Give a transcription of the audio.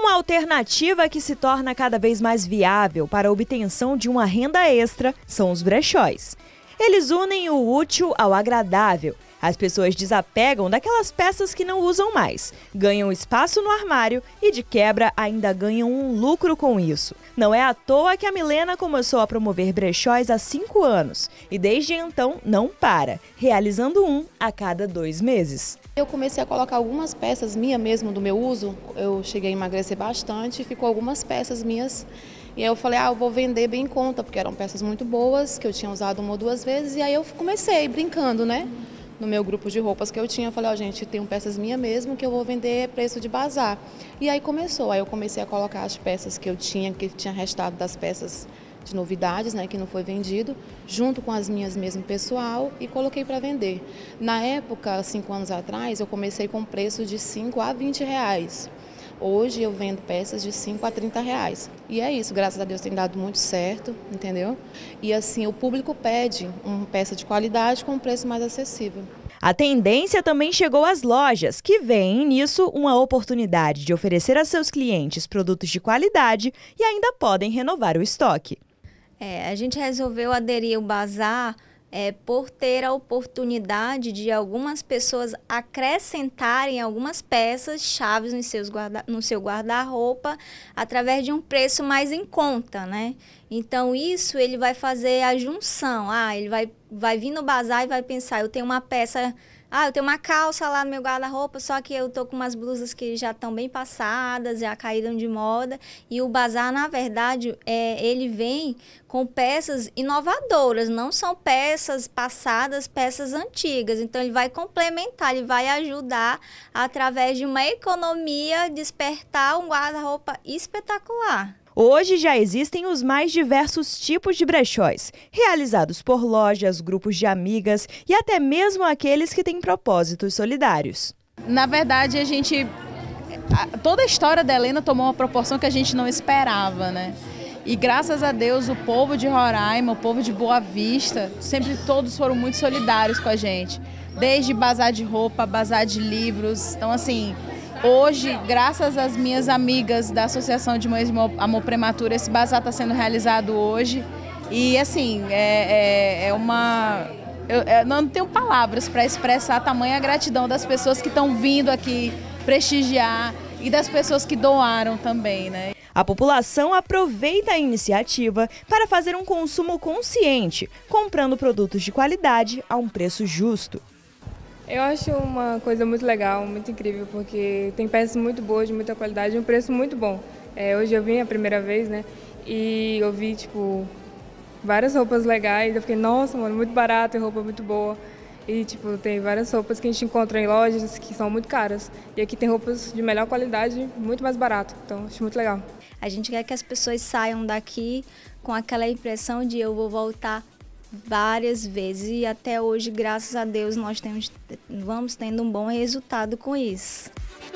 Uma alternativa que se torna cada vez mais viável para a obtenção de uma renda extra são os brechóis. Eles unem o útil ao agradável. As pessoas desapegam daquelas peças que não usam mais, ganham espaço no armário e, de quebra, ainda ganham um lucro com isso. Não é à toa que a Milena começou a promover brechóis há 5 anos e, desde então, não para, realizando um a cada 2 meses. Eu comecei a colocar algumas peças minhas mesmo do meu uso, eu cheguei a emagrecer bastante, ficou algumas peças minhas. E aí eu falei, eu vou vender bem em conta, porque eram peças muito boas, que eu tinha usado 1 ou 2 vezes, e aí eu comecei brincando, né? No meu grupo de roupas que eu tinha, eu falei, gente, tenho peças minhas mesmo que eu vou vender preço de bazar. E aí começou, aí eu comecei a colocar as peças que tinha restado das peças de novidades, né, que não foi vendido, junto com as minhas mesmo pessoal e coloquei para vender. Na época, 5 anos atrás, eu comecei com preço de 5 a 20 reais. Hoje eu vendo peças de 5 a 30 reais. E é isso, graças a Deus tem dado muito certo, entendeu? E assim, o público pede uma peça de qualidade com um preço mais acessível. A tendência também chegou às lojas, que veem nisso uma oportunidade de oferecer a seus clientes produtos de qualidade e ainda podem renovar o estoque. A gente resolveu aderir ao bazar por ter a oportunidade de algumas pessoas acrescentarem algumas peças chaves no seu guarda-roupa através de um preço mais em conta, né? Então isso ele vai fazer a junção. Ele vai vir no bazar e vai pensar, eu tenho uma peça, eu tenho uma calça lá no meu guarda-roupa, só que eu tô com umas blusas que já estão bem passadas, já caíram de moda. E o bazar, na verdade, ele vem com peças inovadoras, não são peças passadas, peças antigas. Então, ele vai complementar, ele vai ajudar, através de uma economia, despertar um guarda-roupa espetacular. Hoje já existem os mais diversos tipos de brechóis, realizados por lojas, grupos de amigas e até mesmo aqueles que têm propósitos solidários. Na verdade, toda a história da Helena tomou uma proporção que a gente não esperava, né? E graças a Deus, o povo de Roraima, o povo de Boa Vista, sempre todos foram muito solidários com a gente. Desde bazar de roupa, bazar de livros. Então, assim, hoje, graças às minhas amigas da Associação de Mães de Amor Prematuro, esse bazar está sendo realizado hoje. E, assim, eu não tenho palavras para expressar a tamanha gratidão das pessoas que estão vindo aqui prestigiar e das pessoas que doaram também, né? A população aproveita a iniciativa para fazer um consumo consciente, comprando produtos de qualidade a um preço justo. Eu acho uma coisa muito legal, muito incrível, porque tem peças muito boas, de muita qualidade e um preço muito bom. Hoje eu vim a primeira vez, né, e eu vi, várias roupas legais, eu fiquei, nossa, mano, muito barato e roupa muito boa. E, tem várias roupas que a gente encontra em lojas que são muito caras. E aqui tem roupas de melhor qualidade, muito mais barato, então acho muito legal. A gente quer que as pessoas saiam daqui com aquela impressão de eu vou voltar várias vezes e até hoje, graças a Deus, nós vamos tendo um bom resultado com isso.